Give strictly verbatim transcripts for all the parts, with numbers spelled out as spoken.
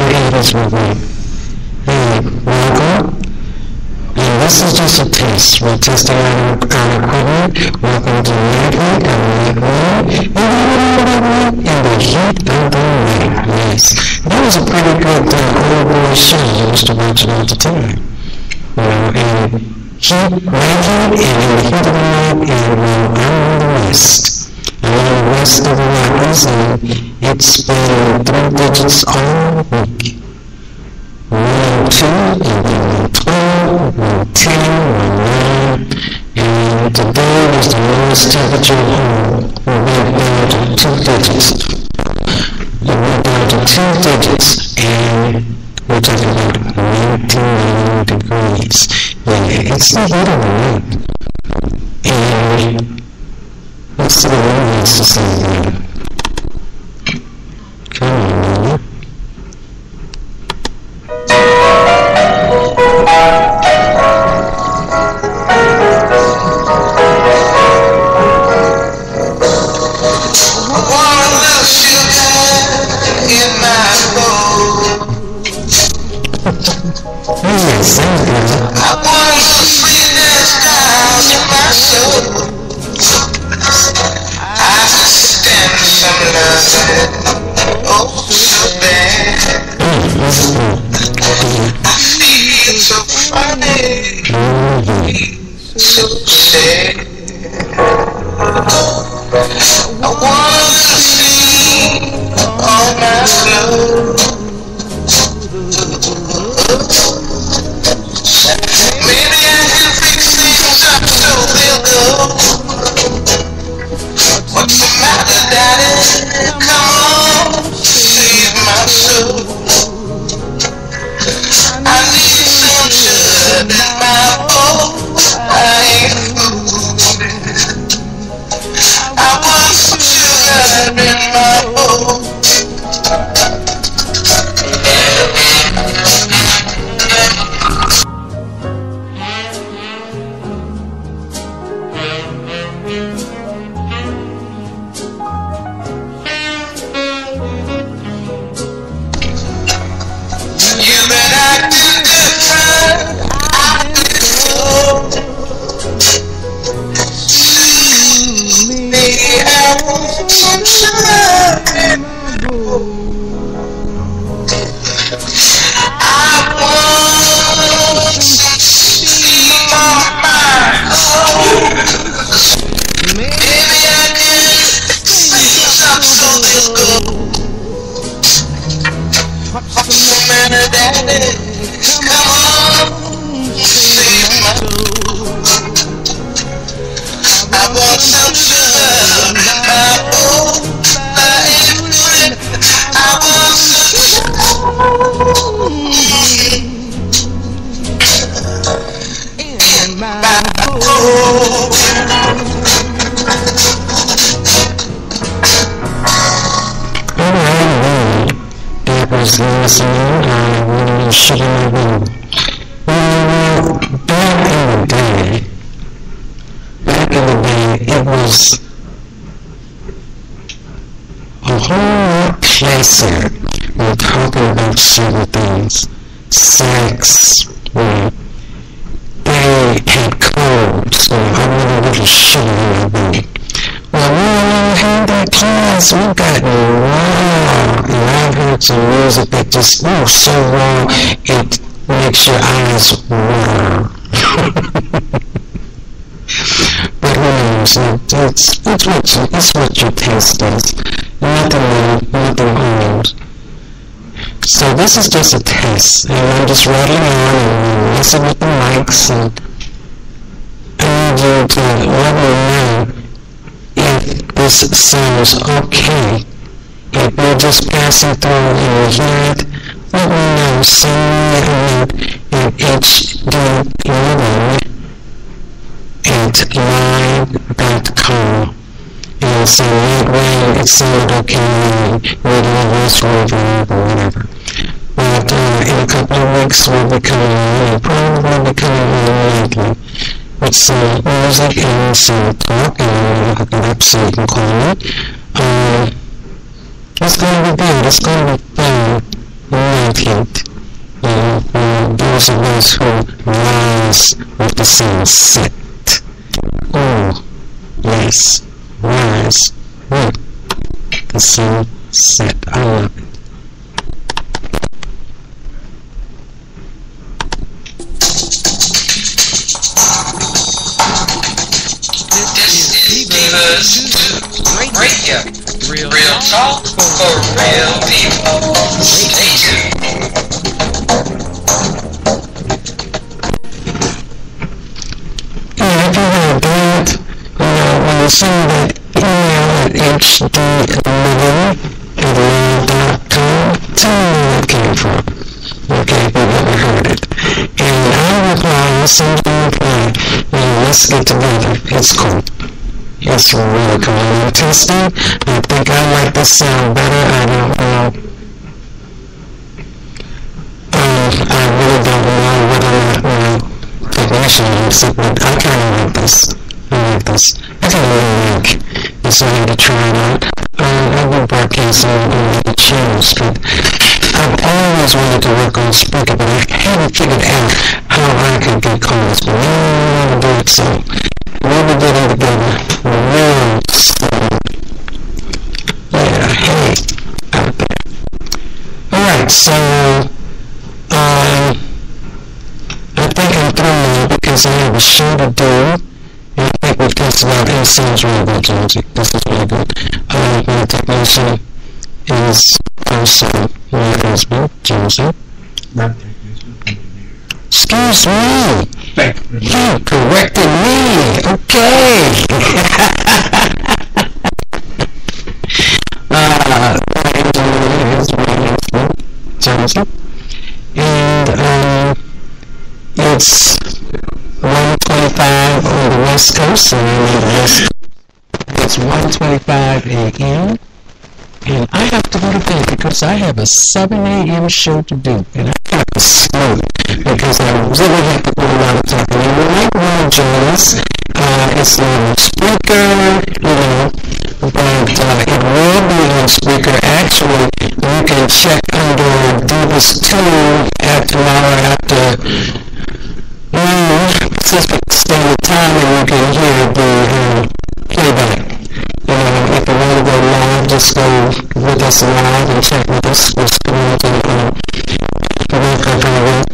creators with me. Hey, welcome. And this is just a test. We're testing our, our equipment. Welcome to Nightly and Nightly. And in the heat of the night. Yes. That was a pretty good uh, old boy show. I used to watch it all the time. You know, and heat, right heat, and in the heat of the night, and well, I'm on the west. I'm on the west of the Rockies, and it's been three digits all week. one two, and then one twelve, one ten, one nine, and today was the lowest temperature home. We went down to two digits. We went down to two digits, and we're talking about nineteen degrees. Yeah, it's the heat of the night. And let's see what one wants to say there. Come on, man. I want some sweetness down in my soul. I stand some love, oh so bad. I feel so funny, so sad. I want to see all my flow. Maybe I can fix things up so they'll go. What's the matter, Daddy? Come on, save my soul. I need some sugar in my bowl. I ain't fooled. I want some sugar in my bowl. We're talking about certain things. Sex, well, they had codes, so I really really show you about. Well, we don't have that class. We got raw, and I heard some music that just, oh, so raw, it makes your eyes water. But who knows? It's, it's, what you, it's what your taste is. Nothing new, nothing old. So this is just a test, and I'm just rattling on and messing with the mics, and I need you to let me know if this sounds okay. If you're just passing through and you hear it, let me know. Send me a note at H D eleven at live dot com. And say that way it sounded okay, radio voice reverb or whatever. But uh, in a couple of weeks we'll be coming in, probably be coming in lately with some music and some talk, and we'll hook it up so you can call me. Um, it's going to be good, it's going to be fun. meditate. You know, those of us who rise with the sunset. Oh, yes, rise with the sunset. I love it. Divas Radio. Real, real talk for real people. Stay tuned. Yeah, if you heard that, you know, when you send that email at h d living at mail dot com, tell me where it came from. Okay, if you've never heard it. And I'll reply, I'll send you a reply, and let's get together. It's cool. It's really cool. I'm testing. I think I like this sound better. I don't know. Um, I really don't know whether or not, you know, technician likes it, but I kind of like this. I like this. I kind of really like it, so I had to try it out. Um, I've been broadcasting on the channels, but I've always wanted to work on Spreaker, but I haven't figured out how I could get calls, but now I want to do it, so we'll be getting together real soon. Yeah, hey, out there. Alright, so, um, I think I'm through now because I have a show to do, and I think we've tested out, it sounds really good, Jonesy. This is really good. Uh, my technician is also my husband, Jonesy. Not technician, engineer. Excuse me! You corrected me! Okay! uh, my engineer is my husband, Jonesy. And, um, it's one twenty-five on the West Coast, and I'm on the West Coast. It's one twenty-five a.m. and I have to go to bed because I have a seven a.m. show to do, and I have to slow because I really have to do a lot of talking. And you might want to join us. Uh, it's on Spreaker, you know, but uh, it will be on Spreaker. Actually, you can check under Divas two at tomorrow after noon Pacific Standard Time, and you can hear the uh, playback. You know, if you want to go live, just go with us live and check with us. We're going to uh, work on our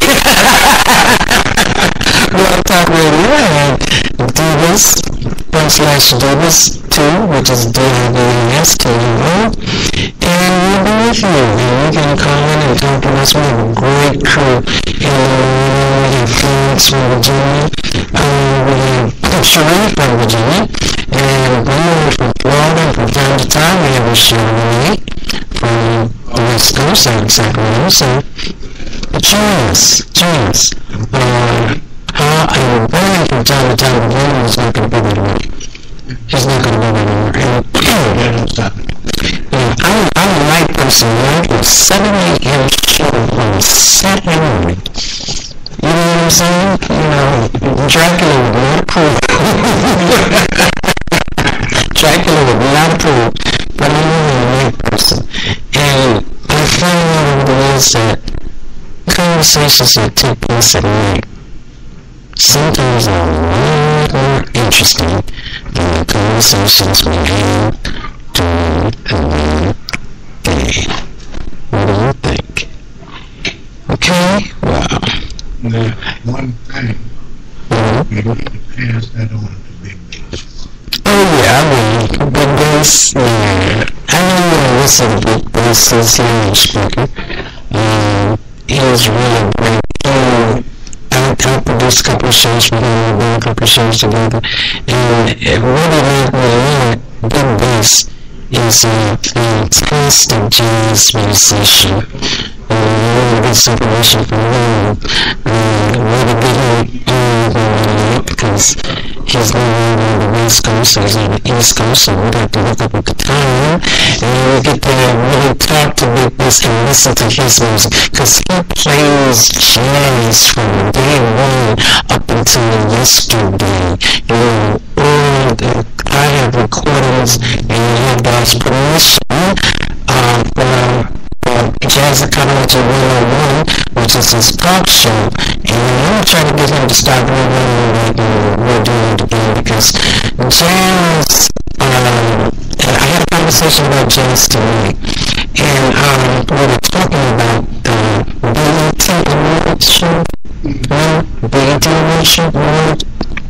Real Talk Radio and Divas, front slash Divas two, which is D I V A S T U O, and we'll be with you. And you can call in and talk to us. We have a great crew. And we have Phoenix from Virginia. Uh, we have Sheree from Virginia. And we're from Florida. From time to time, we have a Sheree from the West Coast out in Sacramento. So, join us. Join us. Uh, how I will burn from time to time, but then he's not going to be there anymore. He's not going to be there anymore. And, yeah, I'm, I'm a night person, right? With seven a.m. show on Saturday morning. You know what I'm saying? You know, Dracula would not approve. Dracula would not approve, but I'm only a night person. And I found out over the years that conversations that take place at night sometimes are a lot more interesting than the conversations we have during the day. What do you think? Okay, well. Now, one thing, Mm-hmm. we need to pass that on to Big Bass. Oh yeah, I will. Big Bass, yeah. I know you want to listen to Big Bass since he's on Spreaker. Um, he's really great. He, I, I produced a couple of shows for him, we've done a couple of shows together, and it really made me learn Big Bass is a fantastic jazz musician. And really good information from him. Um, really get him on because he's no longer on the West Coast, so he's on the East Coast, so we'd have to look up at the time, and then we get to really talk to Big Bass and listen to his music, because he plays jazz from day one up until yesterday. You know, and uh, I have recordings, and he has permission uh, for, for Jazz Ecology one oh one, which is his talk show, and I'm going to try to get him to start running what we're doing it again, because jazz, um, I had a conversation about jazz tonight, and um, we were talking about the B E T award show, no, B E T award show, award,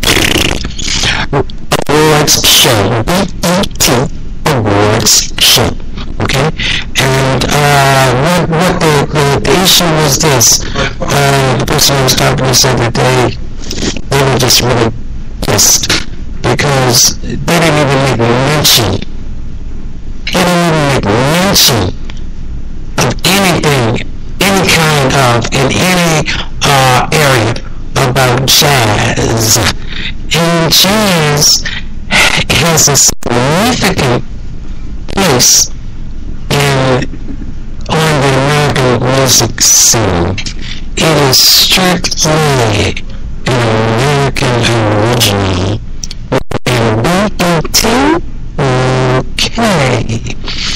awards show, B E T awards show. Okay, and uh, what, what the, the, the issue was this, uh, the person who was talking to said that they, they were just really pissed, because they didn't even make mention, they didn't even make mention of anything, any kind of, in any uh, area about jazz, and jazz has a significant place in, on the American music scene. It is strictly an American original. And B E T, okay.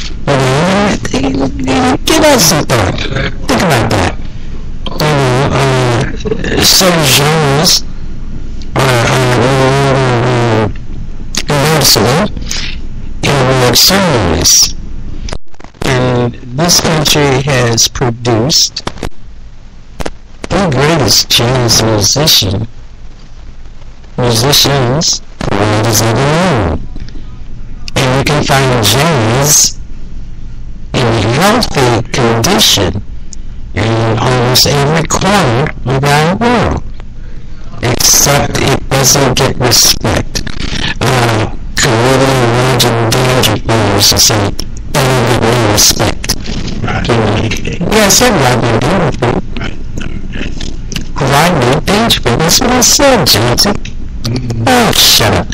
Give us some thought. Think about that. You know, uh, certain genres are, are noticeable in award ceremonies. And this country has produced the greatest jazz musician, musicians the world has ever known. And we can find jazz in healthy condition in almost every corner of our world, except it doesn't get respect. Uh, Caribbean Roger Dangerfield to say, they don't get no respect. Right. You know, yeah, I said Rodney Dangerfield. Rodney Dangerfield, that's what I said, Johnson. Mm-hmm. Oh, shut up.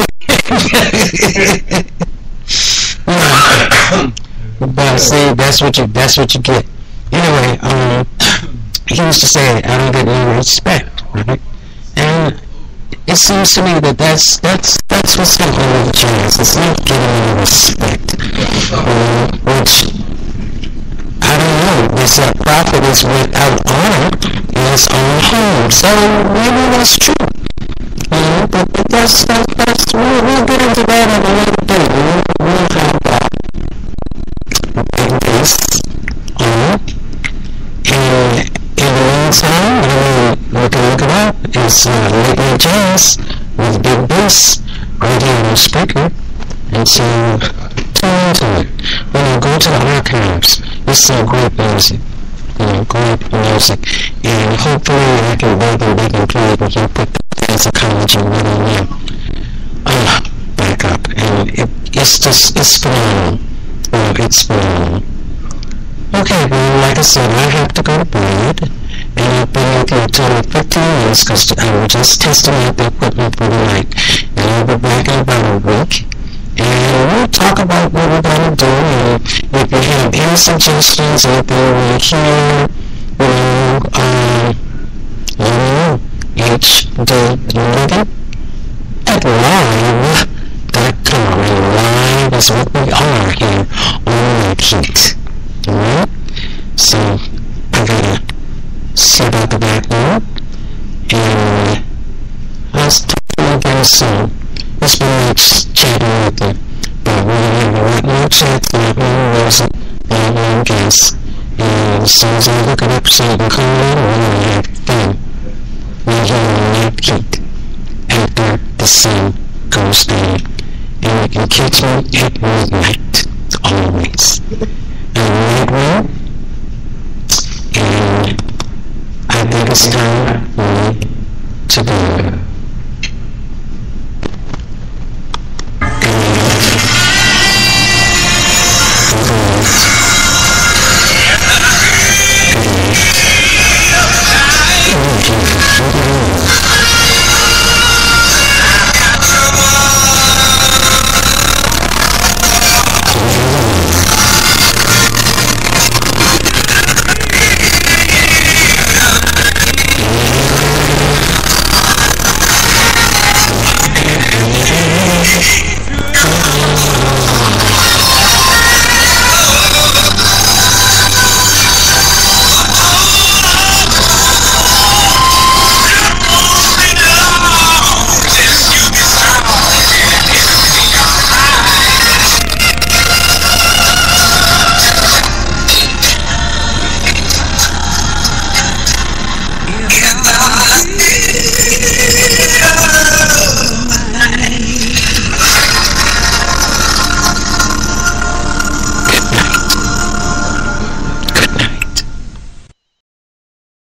But see, that's what you, that's what you get. Anyway, um, he used to say, I don't get any respect, right? And it seems to me that that's that's that's what's going on with jazz. It's not getting any respect, um, which I don't know. This uh, prophet is without honor in his own home, so maybe that's true. You know, but, but that's that's, that's we'll, we'll get into that in a little bit. We'll, we'll have that big bass on, and in the meantime, I mean, we can look it up. It's uh, Late Night Jazz with Big Bass right here on the Spreaker. And so, tune into it. You know, go to the archives. It's some great music. You know, great music. And hopefully I can maybe we can play it. We can put the Jazz Ecology one oh one uh, back up. And it, it's just, it's phenomenal. You know, it's phenomenal. Okay, well, like I said, I have to go to bed. And I've been with you until fifteen minutes because I was just testing out the equipment for the night. And I'll be back in about a week. And we'll talk about what we're going to do. And if you have any suggestions, anything you want to hear, you know, um, let me know. H D Living at live dot com. And live is what we are here on Night Heat. Alright? So, I gotta see about the back door, and I'll talk to you again soon. It's been nice chatting with you, but we're gonna have a lot more chats, a lot more music, a lot more guests, and as soon as I look it up so you can call in, we're gonna have fun. We're here on Night Heat, after the sun goes down, and you can catch me at midnight, always. And right now, and I think it's time for me to go.